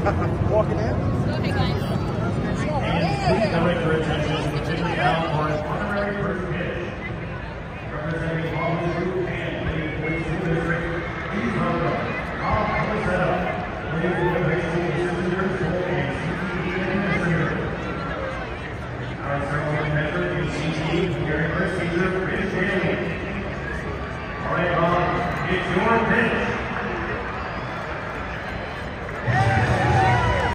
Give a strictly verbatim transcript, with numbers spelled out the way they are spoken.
Walking in. Go ahead, guys. And please direct your attention